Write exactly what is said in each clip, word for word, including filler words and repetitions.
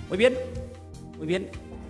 Muy bien, muy bien.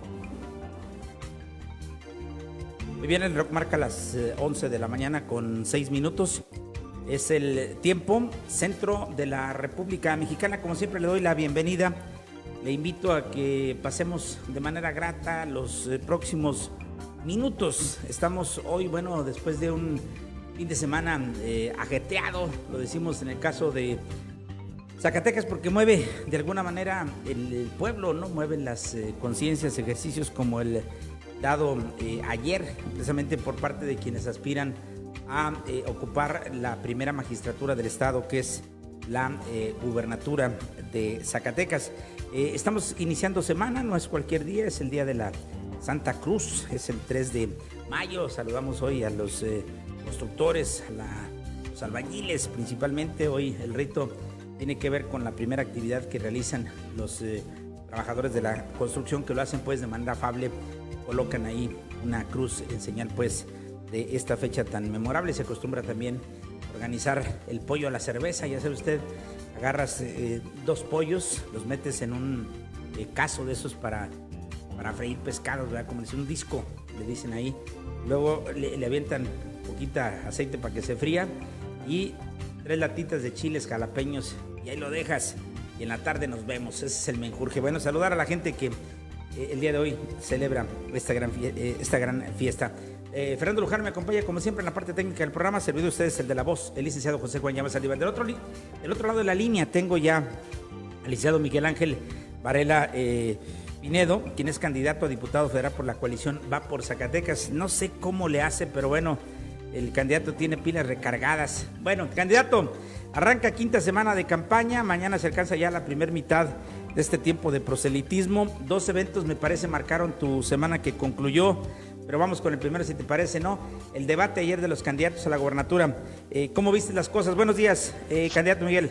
Muy bien, el reloj marca las once de la mañana con seis minutos. Es el tiempo centro de la República Mexicana. Como siempre le doy la bienvenida. Le invito a que pasemos de manera grata los próximos minutos. Estamos hoy, bueno, después de un fin de semana eh, ajetreado, lo decimos en el caso de Zacatecas, porque mueve de alguna manera el, el pueblo, ¿no? Mueven las eh, conciencias, ejercicios como el dado eh, ayer, precisamente por parte de quienes aspiran a eh, ocupar la primera magistratura del estado, que es la eh, gubernatura de Zacatecas. Eh, estamos iniciando semana, no es cualquier día, es el día de la Santa Cruz, es el tres de mayo. Saludamos hoy a los eh, constructores, a la, los albañiles principalmente. Hoy el rito tiene que ver con la primera actividad que realizan los eh, trabajadores de la construcción, que lo hacen pues de manera afable, colocan ahí una cruz en señal pues de esta fecha tan memorable. Se acostumbra también organizar el pollo a la cerveza, ya sabe usted, agarras eh, dos pollos, los metes en un eh, cazo de esos para, para freír pescados, ¿verdad? Como dice, un disco, le dicen ahí, luego le, le avientan poquita aceite para que se fría y tres latitas de chiles jalapeños y ahí lo dejas y en la tarde nos vemos. Ese es el menjurje. Bueno, saludar a la gente que eh, el día de hoy celebra esta gran, eh, esta gran fiesta. Eh, Fernando Luján me acompaña como siempre en la parte técnica del programa. Servido a ustedes el de la voz, el licenciado José Juan Llamas Saldívar. Del otro, del otro lado de la línea tengo ya al licenciado Miguel Ángel Varela eh, Pinedo, quien es candidato a diputado federal por la coalición Va por Zacatecas. No sé cómo le hace, pero bueno, el candidato tiene pilas recargadas. Bueno, candidato, arranca quinta semana de campaña. Mañana se alcanza ya la primer mitad de este tiempo de proselitismo. Dos eventos me parece marcaron tu semana que concluyó. Pero vamos con el primero, si te parece, ¿no? El debate ayer de los candidatos a la gobernatura. Eh, ¿Cómo viste las cosas? Buenos días, eh, candidato Miguel.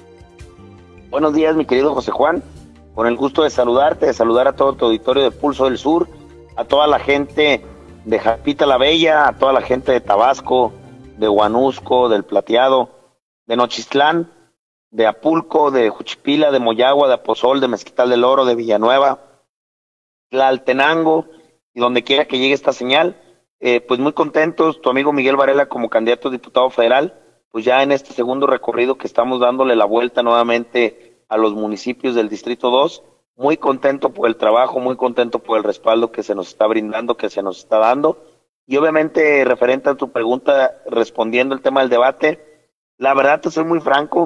Buenos días, mi querido José Juan. Con el gusto de saludarte, de saludar a todo tu auditorio de Pulso del Sur, a toda la gente de Jalpita la Bella, a toda la gente de Tabasco, de Huanusco, del Plateado, de Nochistlán, de Apulco, de Juchipila, de Moyagua, de Apozol, de Mezquital del Oro, de Villanueva, Tlaltenango, y donde quiera que llegue esta señal, eh, pues muy contentos, tu amigo Miguel Varela como candidato a diputado federal, pues ya en este segundo recorrido que estamos dándole la vuelta nuevamente a los municipios del Distrito dos, muy contento por el trabajo, muy contento por el respaldo que se nos está brindando, que se nos está dando, y obviamente referente a tu pregunta, respondiendo el tema del debate, la verdad te soy muy franco,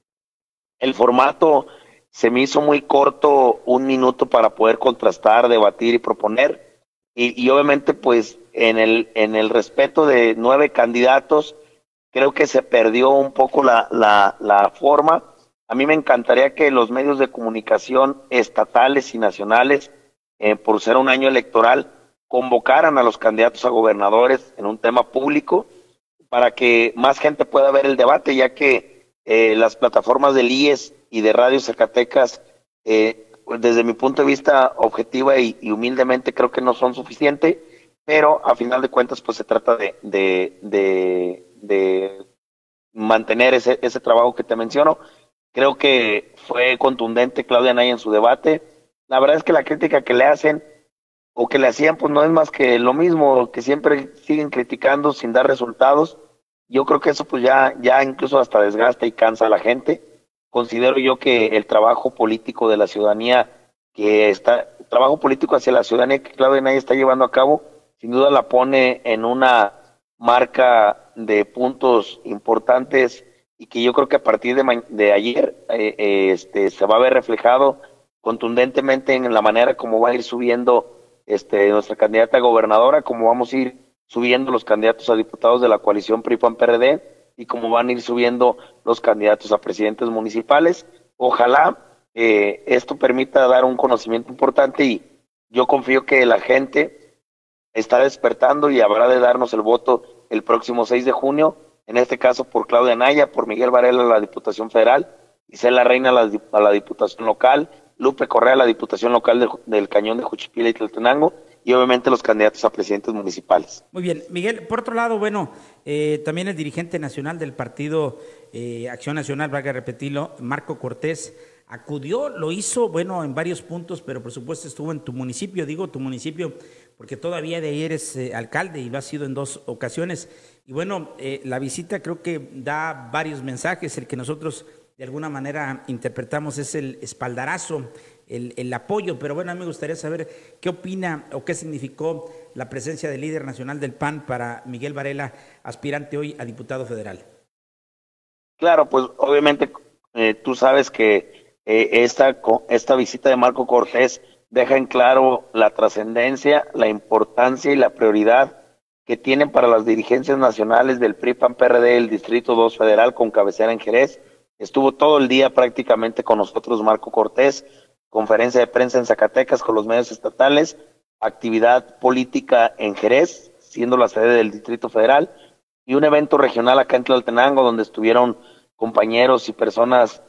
el formato se me hizo muy corto, un minuto para poder contrastar, debatir y proponer. Y, y obviamente, pues, en el, en el respeto de nueve candidatos, creo que se perdió un poco la, la, la forma. A mí me encantaría que los medios de comunicación estatales y nacionales, eh, por ser un año electoral, convocaran a los candidatos a gobernadores en un tema público para que más gente pueda ver el debate, ya que eh, las plataformas del I E S y de Radio Zacatecas, eh, desde mi punto de vista objetiva y, y humildemente creo que no son suficientes, pero a final de cuentas pues se trata de, de, de, de mantener ese, ese trabajo que te menciono. Creo que fue contundente Claudia Anaya en su debate. La verdad es que la crítica que le hacen o que le hacían pues no es más que lo mismo, que siempre siguen criticando sin dar resultados. Yo creo que eso pues ya, ya incluso hasta desgasta y cansa a la gente. Considero yo que el trabajo político de la ciudadanía, que está, el trabajo político hacia la ciudadanía que Claudia Anaya está llevando a cabo, sin duda la pone en una marca de puntos importantes y que yo creo que a partir de, de ayer eh, eh, este, se va a ver reflejado contundentemente en la manera como va a ir subiendo este, nuestra candidata a gobernadora, como vamos a ir subiendo los candidatos a diputados de la coalición P R I P A N P R D, y cómo van a ir subiendo los candidatos a presidentes municipales. Ojalá eh, esto permita dar un conocimiento importante y yo confío que la gente está despertando y habrá de darnos el voto el próximo seis de junio, en este caso por Claudia Anaya, por Miguel Varela a la Diputación Federal, Isela Reina a la, a la Diputación Local, Lupe Correa a la Diputación Local de, del Cañón de Juchipila y Tlaltenango, y obviamente los candidatos a presidentes municipales. Muy bien, Miguel, por otro lado, bueno, eh, también el dirigente nacional del partido eh, Acción Nacional, valga repetirlo, Marco Cortés, acudió, lo hizo, bueno, en varios puntos, pero por supuesto estuvo en tu municipio, digo tu municipio, porque todavía de ahí eres eh, alcalde y lo has sido en dos ocasiones. Y bueno, eh, la visita creo que da varios mensajes, el que nosotros de alguna manera interpretamos es el espaldarazo, el, el apoyo, pero bueno, a mí me gustaría saber qué opina o qué significó la presencia del líder nacional del P A N para Miguel Varela, aspirante hoy a diputado federal. Claro, pues obviamente eh, tú sabes que eh, esta, esta visita de Marco Cortés deja en claro la trascendencia, la importancia y la prioridad que tienen para las dirigencias nacionales del P R I, P A N, P R D, el Distrito dos Federal con cabecera en Jerez. Estuvo todo el día prácticamente con nosotros Marco Cortés, conferencia de prensa en Zacatecas con los medios estatales, actividad política en Jerez, siendo la sede del Distrito Federal, y un evento regional acá en Tlaltenango, donde estuvieron compañeros y personas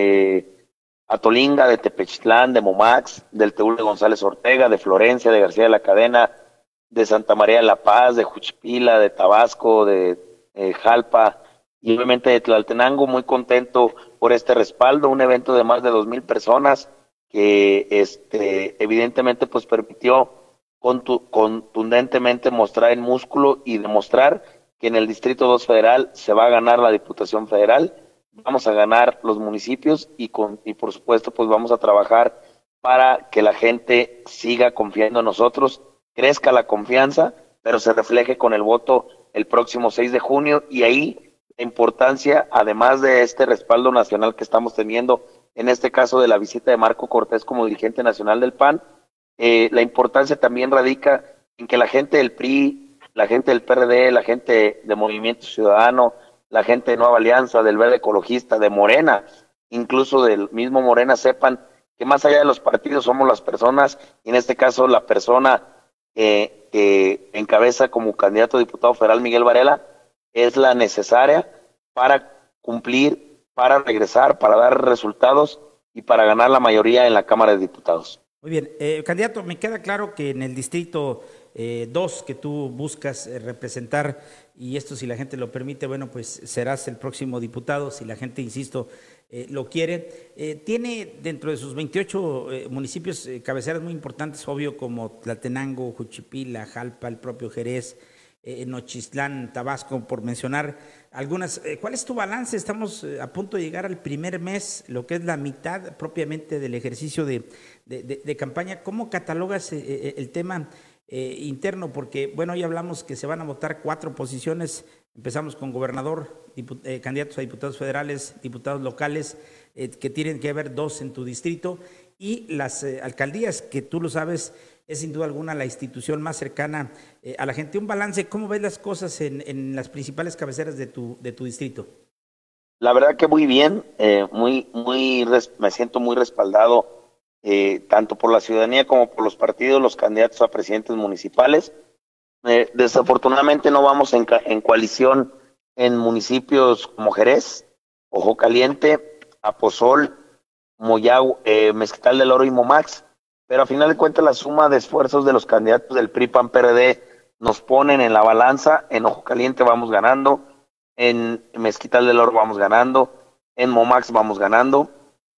de Atolinga, de Tepechtlán, de Momax, del Teúl de González Ortega, de Florencia, de García de la Cadena, de Santa María de la Paz, de Juchipila, de Tabasco, de eh, Jalpa, y obviamente de Tlaltenango. Muy contento por este respaldo, un evento de más de dos mil personas que este, evidentemente pues permitió contu contundentemente mostrar el músculo y demostrar que en el Distrito dos Federal se va a ganar la Diputación Federal, vamos a ganar los municipios y, con, y por supuesto pues vamos a trabajar para que la gente siga confiando en nosotros, crezca la confianza, pero se refleje con el voto el próximo seis de junio, y ahí la importancia, además de este respaldo nacional que estamos teniendo, en este caso de la visita de Marco Cortés como dirigente nacional del P A N, eh, la importancia también radica en que la gente del P R I, la gente del P R D, la gente de Movimiento Ciudadano, la gente de Nueva Alianza, del Verde Ecologista, de Morena, incluso del mismo Morena, sepan que más allá de los partidos somos las personas, y en este caso la persona eh, que encabeza como candidato a diputado federal Miguel Varela es la necesaria para cumplir, para regresar, para dar resultados y para ganar la mayoría en la Cámara de Diputados. Muy bien, eh, candidato, me queda claro que en el distrito dos eh, que tú buscas eh, representar, y esto si la gente lo permite, bueno, pues serás el próximo diputado, si la gente, insisto, eh, lo quiere. Eh, tiene dentro de sus veintiocho eh, municipios eh, cabeceras muy importantes, obvio, como Tlaltenango, Juchipila, Jalpa, el propio Jerez, eh, Nochistlán, Tabasco, por mencionar algunas. Eh, ¿Cuál es tu balance? Estamos eh, a punto de llegar al primer mes, lo que es la mitad propiamente del ejercicio de, de, de, de campaña. ¿Cómo catalogas eh, eh, el tema eh, interno? Porque, bueno, ya hablamos que se van a votar cuatro posiciones. Empezamos con gobernador, eh, candidatos a diputados federales, diputados locales, eh, que tienen que haber dos en tu distrito, y las eh, alcaldías, que tú lo sabes, es sin duda alguna la institución más cercana eh, a la gente. Un balance, ¿cómo ves las cosas en, en las principales cabeceras de tu, de tu distrito? La verdad que muy bien, eh, muy, muy, me siento muy respaldado, eh, tanto por la ciudadanía como por los partidos, los candidatos a presidentes municipales. Eh, desafortunadamente no vamos en, en coalición en municipios como Jerez, Ojo Caliente, Aposol, Moyagua, eh, Mezquital del Oro y Momax, pero a final de cuentas la suma de esfuerzos de los candidatos del P R I, P A N, P R D nos ponen en la balanza. En Ojo Caliente vamos ganando, en Mezquital del Oro vamos ganando, en Momax vamos ganando,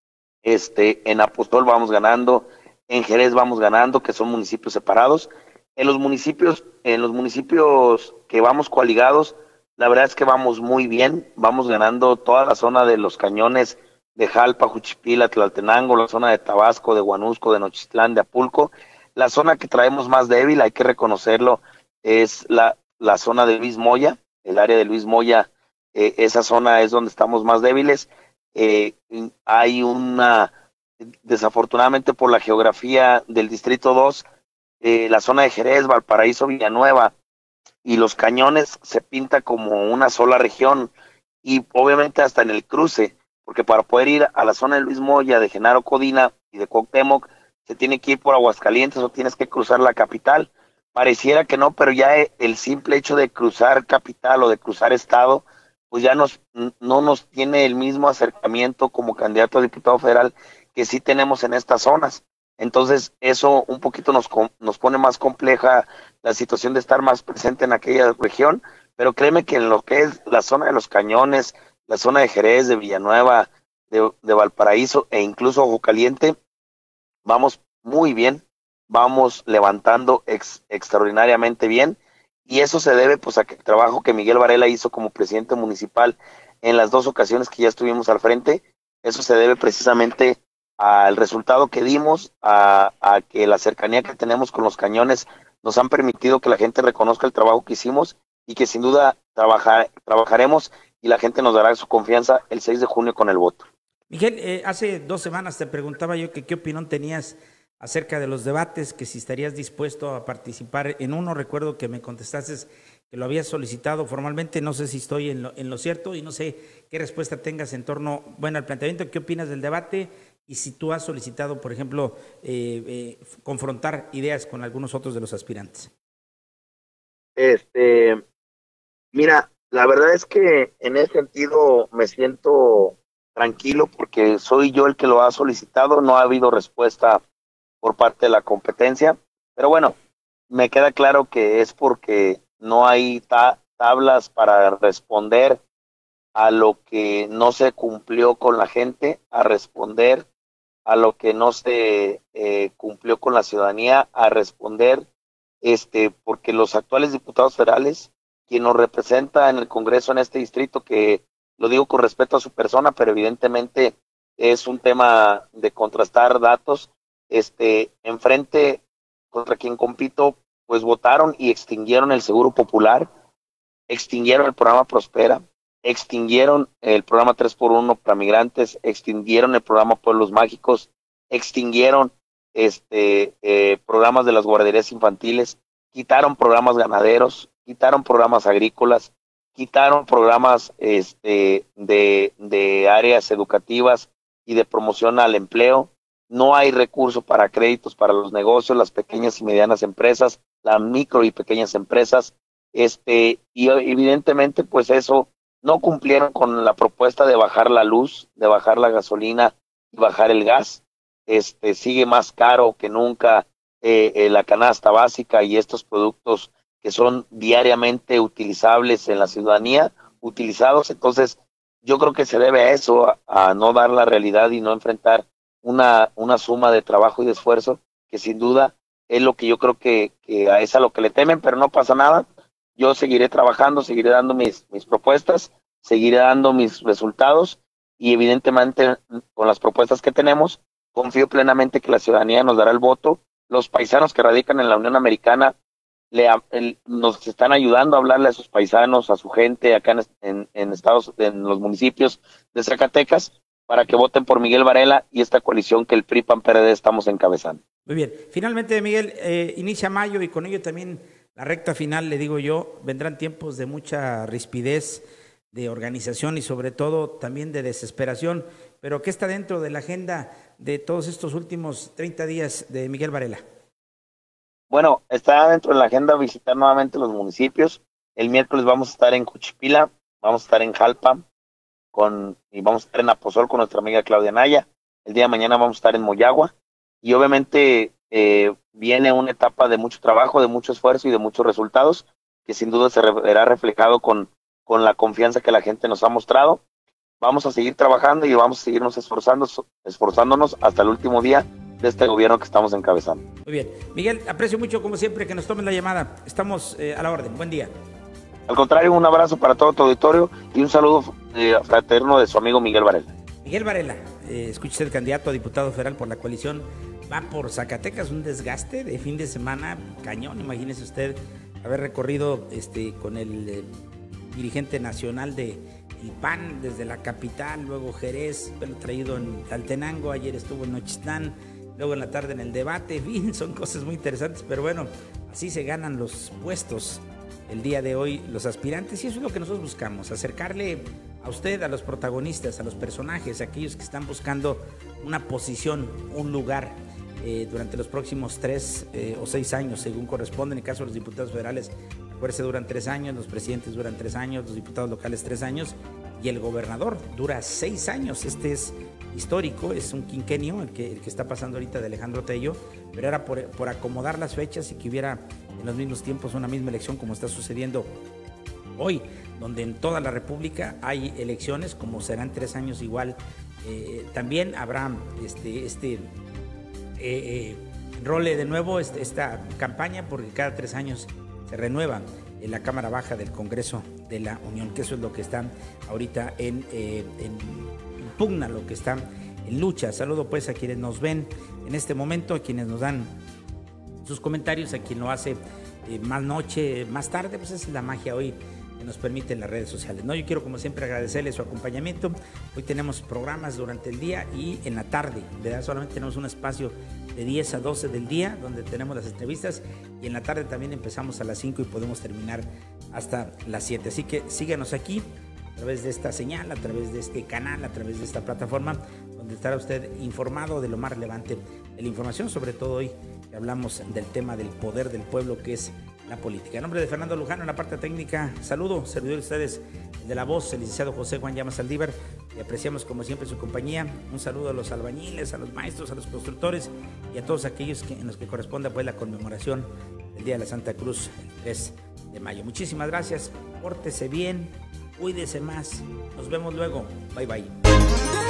este, en Apostol vamos ganando, en Jerez vamos ganando, que son municipios separados. En los municipios, en los municipios que vamos coaligados, la verdad es que vamos muy bien, vamos ganando toda la zona de los cañones de Jalpa, Juchipila, Tlaltenango, la zona de Tabasco, de Huanusco, de Nochistlán, de Apulco. La zona que traemos más débil, hay que reconocerlo, es la, la zona de Luis Moya, el área de Luis Moya, eh, esa zona es donde estamos más débiles. Eh, hay una, desafortunadamente por la geografía del Distrito dos, eh, la zona de Jerez, Valparaíso, Villanueva y Los Cañones se pinta como una sola región, y obviamente hasta en el cruce, porque para poder ir a la zona de Luis Moya, de Genaro Codina y de Cuauhtémoc, se tiene que ir por Aguascalientes o tienes que cruzar la capital. Pareciera que no, pero ya el simple hecho de cruzar capital o de cruzar estado, pues ya nos, no nos tiene el mismo acercamiento como candidato a diputado federal que sí tenemos en estas zonas. Entonces eso un poquito nos, nos pone más compleja la situación de estar más presente en aquella región, pero créeme que en lo que es la zona de Los Cañones, la zona de Jerez, de Villanueva, de, de Valparaíso e incluso Ojo Caliente, vamos muy bien, vamos levantando ex, extraordinariamente bien, y eso se debe pues a que el trabajo que Miguel Varela hizo como presidente municipal en las dos ocasiones que ya estuvimos al frente, eso se debe precisamente al resultado que dimos, a, a que la cercanía que tenemos con los cañones nos han permitido que la gente reconozca el trabajo que hicimos y que sin duda trabajar, trabajaremos y la gente nos dará su confianza el seis de junio con el voto. Miguel, eh, hace dos semanas te preguntaba yo que qué opinión tenías acerca de los debates, que si estarías dispuesto a participar en uno. Recuerdo que me contestaste que lo habías solicitado formalmente, no sé si estoy en lo, en lo cierto y no sé qué respuesta tengas en torno, bueno, al planteamiento, qué opinas del debate y si tú has solicitado, por ejemplo, eh, eh, confrontar ideas con algunos otros de los aspirantes. Este, mira, la verdad es que en ese sentido me siento tranquilo porque soy yo el que lo ha solicitado, no ha habido respuesta por parte de la competencia, pero bueno, me queda claro que es porque no hay ta tablas para responder a lo que no se cumplió con la gente, a responder a lo que no se eh, cumplió con la ciudadanía, a responder, este, porque los actuales diputados federales, quien nos representa en el Congreso en este distrito, que lo digo con respeto a su persona, pero evidentemente es un tema de contrastar datos, este, enfrente contra quien compito, pues votaron y extinguieron el Seguro Popular, extinguieron el programa Prospera, extinguieron el programa tres por uno para migrantes, extinguieron el programa Pueblos Mágicos, extinguieron este eh, programas de las guarderías infantiles, quitaron programas ganaderos, quitaron programas agrícolas, quitaron programas este, de, de áreas educativas y de promoción al empleo. No hay recurso para créditos para los negocios, las pequeñas y medianas empresas, las micro y pequeñas empresas, este, y evidentemente pues eso no cumplieron con la propuesta de bajar la luz, de bajar la gasolina y bajar el gas. Este, sigue más caro que nunca eh, eh, la canasta básica y estos productos que son diariamente utilizables en la ciudadanía, utilizados. Entonces, yo creo que se debe a eso, a, a no dar la realidad y no enfrentar una, una suma de trabajo y de esfuerzo, que sin duda es lo que yo creo que, que es a lo que le temen, pero no pasa nada. Yo seguiré trabajando, seguiré dando mis, mis propuestas, seguiré dando mis resultados y evidentemente con las propuestas que tenemos, confío plenamente que la ciudadanía nos dará el voto. Los paisanos que radican en la Unión Americana le, el, nos están ayudando a hablarle a sus paisanos, a su gente acá en, en, en Estados, en los municipios de Zacatecas, para que voten por Miguel Varela y esta coalición que el P R I P A N P R D estamos encabezando. Muy bien. Finalmente, Miguel, eh, inicia mayo y con ello también la recta final, le digo yo, vendrán tiempos de mucha rispidez, de organización y sobre todo también de desesperación. Pero ¿qué está dentro de la agenda de todos estos últimos treinta días de Miguel Varela? Bueno, está dentro de la agenda visitar nuevamente los municipios. El miércoles vamos a estar en Cuchipila, vamos a estar en Jalpa con, y vamos a estar en Aposol con nuestra amiga Claudia Naya. El día de mañana vamos a estar en Moyagua y obviamente eh, viene una etapa de mucho trabajo, de mucho esfuerzo y de muchos resultados que sin duda se verá reflejado con, con la confianza que la gente nos ha mostrado. Vamos a seguir trabajando y vamos a seguirnos esforzando, esforzándonos hasta el último día de este gobierno que estamos encabezando. Muy bien. Miguel, aprecio mucho como siempre que nos tomen la llamada. Estamos eh, a la orden. Buen día. Al contrario, un abrazo para todo tu auditorio y un saludo eh, fraterno de su amigo Miguel Varela. Miguel Varela, eh, escuche el candidato a diputado federal por la coalición Va por Zacatecas, un desgaste de fin de semana cañón. Imagínese usted haber recorrido este con el eh, dirigente nacional de el P A N desde la capital, luego Jerez, pero traído en Tlaltenango, ayer estuvo en Nochistlán, luego en la tarde en el debate. En fin, son cosas muy interesantes, pero bueno, así se ganan los puestos el día de hoy los aspirantes y eso es lo que nosotros buscamos, acercarle a usted, a los protagonistas, a los personajes, a aquellos que están buscando una posición, un lugar eh, durante los próximos tres eh, o seis años, según corresponde. En el caso de los diputados federales, acuérdense, duran tres años, los presidentes duran tres años, los diputados locales tres años y el gobernador dura seis años. Este es histórico, es un quinquenio el que, el que está pasando ahorita de Alejandro Tello, pero era por, por acomodar las fechas y que hubiera en los mismos tiempos una misma elección como está sucediendo hoy, donde en toda la República hay elecciones, como serán tres años igual, eh, también habrá este, este eh, eh, role de nuevo este, esta campaña, porque cada tres años se renueva en la Cámara Baja del Congreso de la Unión, que eso es lo que está ahorita en, eh, en pugna, lo que está en lucha. Saludo pues a quienes nos ven en este momento, a quienes nos dan sus comentarios, a quien lo hace eh, más noche, más tarde, pues esa es la magia hoy que nos permiten las redes sociales, ¿no? Yo quiero como siempre agradecerles su acompañamiento. Hoy tenemos programas durante el día y en la tarde, ¿verdad? Solamente tenemos un espacio de diez a doce del día donde tenemos las entrevistas, y en la tarde también empezamos a las cinco y podemos terminar hasta las siete. Así que síganos aquí a través de esta señal, a través de este canal, a través de esta plataforma, donde estará usted informado de lo más relevante de la información, sobre todo hoy que hablamos del tema del poder del pueblo, que es la política. En nombre de Fernando Lujano, en la parte técnica, saludo, servidor de ustedes, el de la voz, el licenciado José Juan Llamas Saldívar, y apreciamos como siempre su compañía. Un saludo a los albañiles, a los maestros, a los constructores y a todos aquellos que, en los que corresponde pues la conmemoración del Día de la Santa Cruz, el tres de mayo. Muchísimas gracias, pórtese bien, cuídese más, nos vemos luego, bye bye.